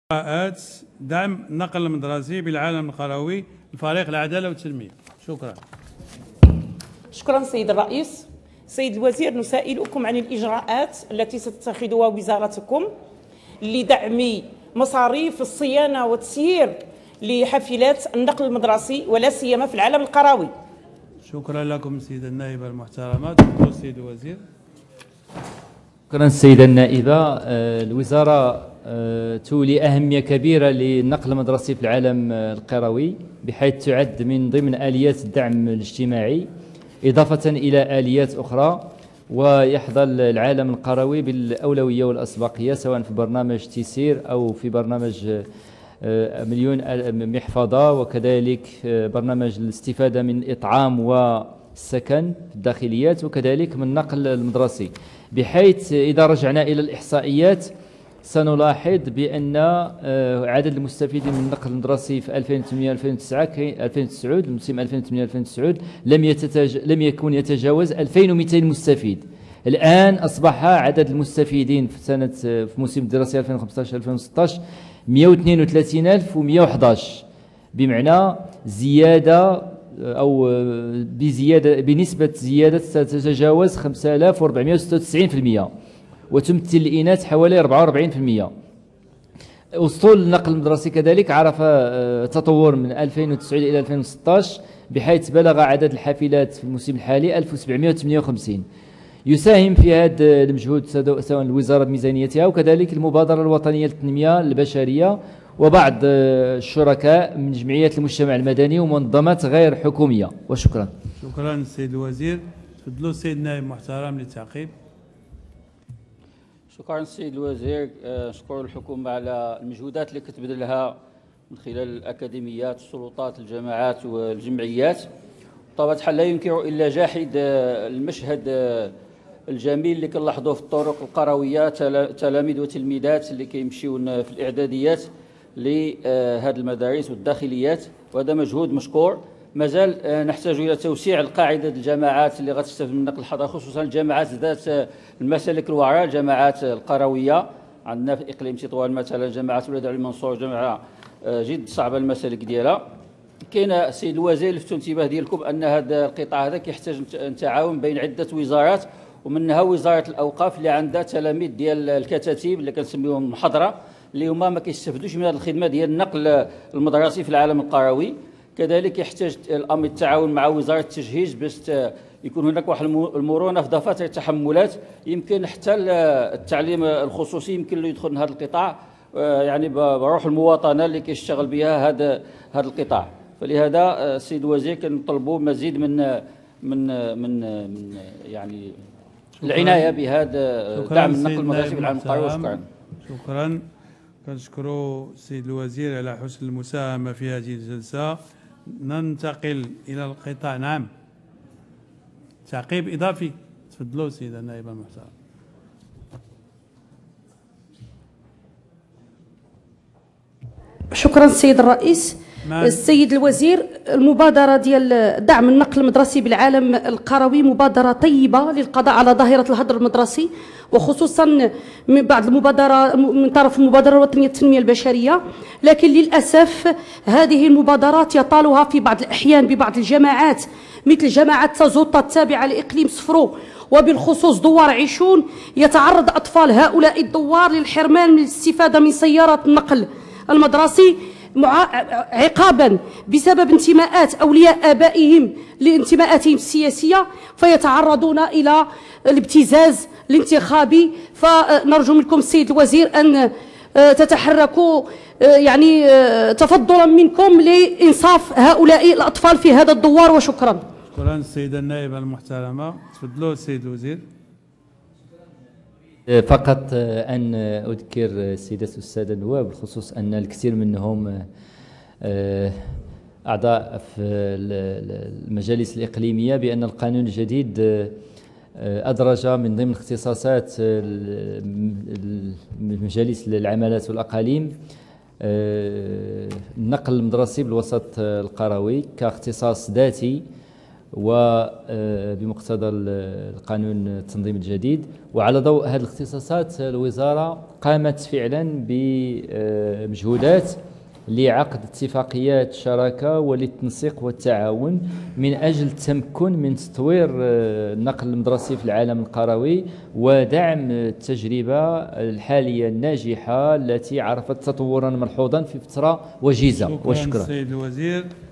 إجراءات دعم النقل المدرسي بالعالم القروي لفريق العدالة والتنمية. شكرا. شكرا سيد الرئيس. سيد الوزير، نسائلكم عن الإجراءات التي ستتخذها وزارتكم لدعم مصاريف الصيانة والتسيير لحافلات النقل المدرسي ولا سيما في العالم القروي. شكرا لكم سيدة النائبة المحترمة. تفضل السيد الوزير. شكرا السيدة النائبة. الوزارة تولي أهمية كبيرة للنقل المدرسي في العالم القروي، بحيث تعد من ضمن آليات الدعم الاجتماعي إضافة إلى آليات أخرى، ويحظى العالم القروي بالأولوية والأسبقية سواء في برنامج تيسير أو في برنامج مليون محفظة، وكذلك برنامج الاستفادة من الإطعام والسكن في الداخليات، وكذلك من النقل المدرسي. بحيث إذا رجعنا إلى الإحصائيات سنلاحظ بأن عدد المستفيدين من النقل المدرسي في 2008-2009 الموسم 2008-2009 لم يكن يتجاوز 2200 مستفيد. الآن أصبح عدد المستفيدين في موسم الدراسي 2015-2016 132,111، بمعنى زيادة أو بنسبة زيادة ستتجاوز 5496%، وتمثل الإناث حوالي 44%. أسطول النقل المدرسي كذلك عرف تطور من 2009 إلى 2016، بحيث بلغ عدد الحافلات في الموسم الحالي 1758. يساهم في هذا المجهود سواء الوزارة بميزانيتها وكذلك المبادرة الوطنية للتنمية البشرية وبعض الشركاء من جمعيات المجتمع المدني ومنظمات غير حكومية. وشكرا. شكرا السيد الوزير. تفضلوا السيد النائب المحترم للتعقيب. شكرا السيد الوزير. نشكر الحكومة على المجهودات اللي كتبذلها من خلال الأكاديميات، السلطات، الجماعات والجمعيات. بطبيعة الحال لا يمكن إلا جاحد المشهد الجميل اللي كنلاحظوه في الطرق القروية، تلاميذ وتلميذات اللي كيمشيون في الإعداديات لهذه المدارس والداخليات، وهذا مجهود مشكور. مازال نحتاج إلى توسيع القاعدة الجماعات اللي غتستفيد من النقل الحضاري، خصوصا الجماعات ذات المسالك الوعرة، الجماعات القروية. عندنا في إقليم تطوان مثلا جماعة ولاد علي منصور، جماعة جد صعبة المسالك ديالها. كاين السيد الوزير لفتوا انتباه ديالكم ان هذا القطاع هذا كيحتاج تعاون بين عدة وزارات، ومنها وزارة الأوقاف اللي عندها تلاميذ ديال الكتاتيب اللي كنسميوهم المحضرة، اللي هما ما كيستافدوش من هذه الخدمة ديال النقل المدرسي في العالم القروي. كذلك يحتاج الأمر التعاون مع وزارة التجهيز باش يكون هناك واحد المرونة في دفاتر التحملات. يمكن حتى التعليم الخصوصي يمكن له يدخل من هذا القطاع، يعني بروح المواطنة اللي كيشتغل بها هذا القطاع. فلهذا السيد الوزير كنطلبوا مزيد من يعني العناية بهذا دعم النقل المدرسي في العالم القروي. شكرا. شكرا. كنشكروا السيد الوزير على حسن المساهمة في هذه الجلسة. ننتقل إلى القطاع. نعم، تعقيب إضافي. تفضلوا سيدة النائبة المحترمة. شكرا السيد الرئيس. السيد الوزير، المبادرة ديال دعم النقل المدرسي بالعالم القروي مبادرة طيبة للقضاء على ظاهرة الهدر المدرسي، وخصوصا من بعد المبادرة من طرف المبادرة الوطنية للتنمية البشرية. لكن للأسف هذه المبادرات يطالها في بعض الأحيان ببعض الجماعات مثل جماعة تازوطة التابعة لإقليم صفرو، وبالخصوص دوار عيشون. يتعرض أطفال هؤلاء الدوار للحرمان من الاستفادة من سيارة النقل المدرسي عقابا بسبب انتماءات أولياء آبائهم لانتماءاتهم السياسية، فيتعرضون إلى الابتزاز الانتخابي. فنرجو منكم السيد الوزير أن تتحركوا يعني تفضلا منكم لإنصاف هؤلاء الأطفال في هذا الدوار. وشكرا. شكرا السيدة النائبة المحترمة. تفضلوا السيد الوزير. فقط أن أذكر السيدات والسادة النواب بخصوص أن الكثير منهم أعضاء في المجالس الإقليمية بأن القانون الجديد أدرج من ضمن اختصاصات مجالس العمالات والأقاليم النقل المدرسي بالوسط القروي كاختصاص ذاتي، وبمقتضى القانون التنظيم الجديد. وعلى ضوء هذه الاختصاصات الوزارة قامت فعلا بمجهودات لعقد اتفاقيات شراكة وللتنسيق والتعاون من أجل التمكن من تطوير النقل المدرسي في العالم القروي ودعم التجربة الحالية الناجحة التي عرفت تطورا ملحوظا في فترة وجيزة. وشكرا السيد الوزير.